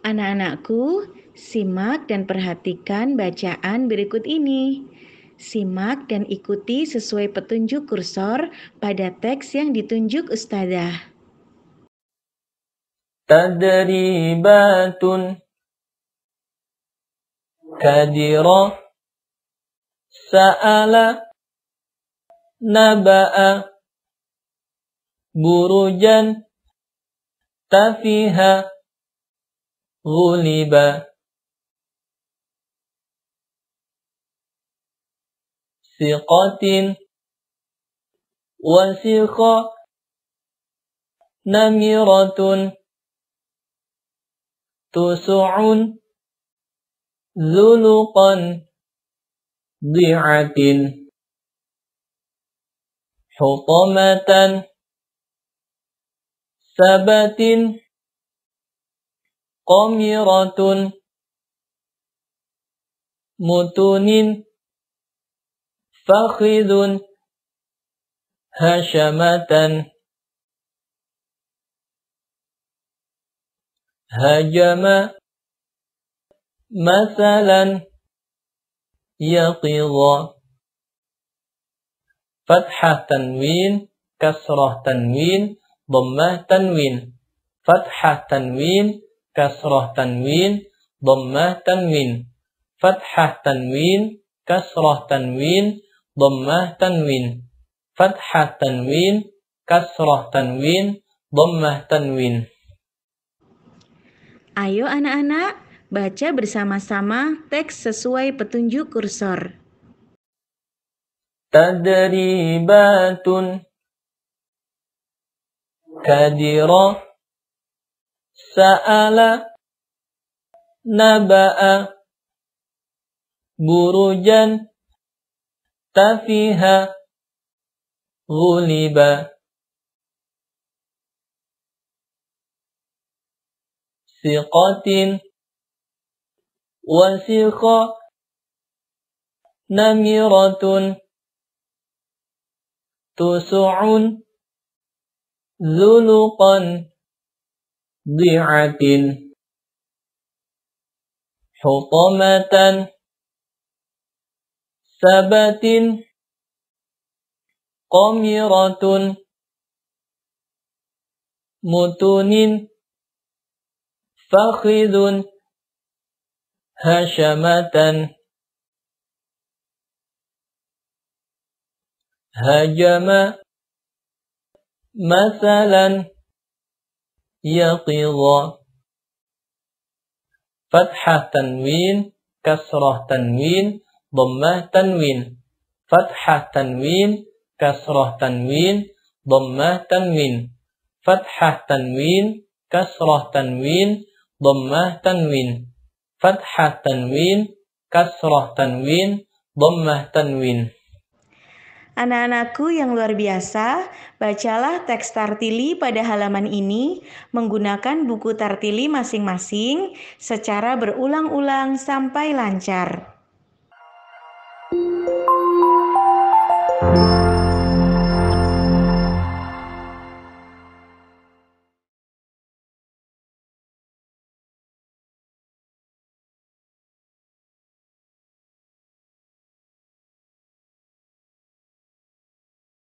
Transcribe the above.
Anak-anakku, simak dan perhatikan bacaan berikut ini. Simak dan ikuti sesuai petunjuk kursor pada teks yang ditunjuk Ustadzah. Tadribatun kadira sa'ala naba'a burujan tafiha ghuliba siqatin wasiqa namiratun tusu'un zuluqan di'atin hutamatan sabatin qamiratun mutunin fakhidun hashamatan hajama masalan yaqidha fathah tanwin kasrah tanwin dhammah tanwin fathah tanwin kasrah tanwin dhammah tanwin fathah tanwin kasrah tanwin dhammah tanwin fathah tanwin kasrah tanwin dhammah tanwin. Ayo anak-anak, baca bersama-sama teks sesuai petunjuk kursor. Tadribatun kadira sa'ala naba'a burujan tafiha ghuliba siqatin wasiqa namiratun tusu'un zuluqan di'atin hutamatan sabatin qamiratun mutunin fakhidun hashamatan hajama masalan yaqidha fathah tanwin kasrah tanwin dhammah tanwin fathah tanwin kasrah tanwin dhammah tanwin fathah tanwin kasrah tanwin dhammah tanwin fathah tanwin kasrah tanwin dhammah tanwin. Anak-anakku yang luar biasa, bacalah teks Tartili pada halaman ini menggunakan buku Tartili masing-masing secara berulang-ulang sampai lancar.